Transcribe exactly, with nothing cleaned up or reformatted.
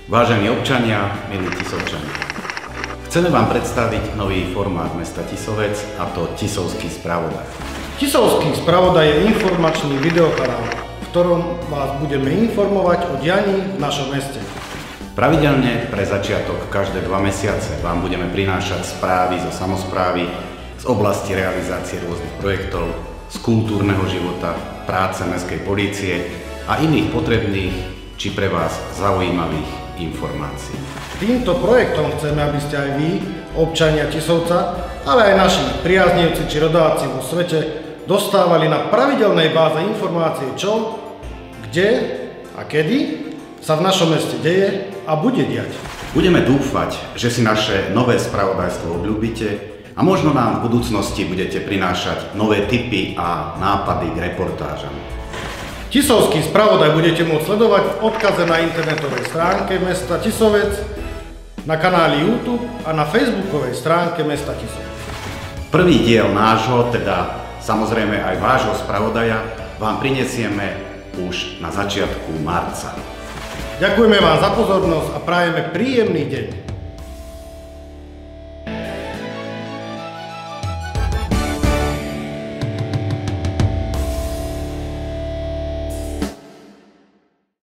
Vážení občania, milí Tisovčania, chceme vám predstaviť nový formát mesta Tisovec, a to Tisovský spravodaj. Tisovský spravodaj je informačný videokanál, v ktorom vás budeme informovať o dianí v našom meste. Pravidelne pre začiatok každé dva mesiace vám budeme prinášať správy zo samosprávy, z oblasti realizácie rôznych projektov, z kultúrneho života, práce mestskej polície a iných potrebných či pre vás zaujímavých informácií. Týmto projektom chceme, aby ste aj vy, občania Tisovca, ale aj naši priaznivci či rodáci vo svete dostávali na pravidelnej báze informácie, čo, kde a kedy sa v našom meste deje a bude diať. Budeme dúfať, že si naše nové spravodajstvo obľúbite a možno nám v budúcnosti budete prinášať nové tipy a nápady k reportážam. Tisovský spravodaj budete môcť sledovať v odkaze na internetovej stránke mesta Tisovec, na kanáli YouTube a na facebookovej stránke mesta Tisovec. Prvý diel nášho, teda samozrejme aj vášho spravodaja, vám prinesieme už na začiatku marca. Ďakujeme vám za pozornosť a prajeme príjemný deň.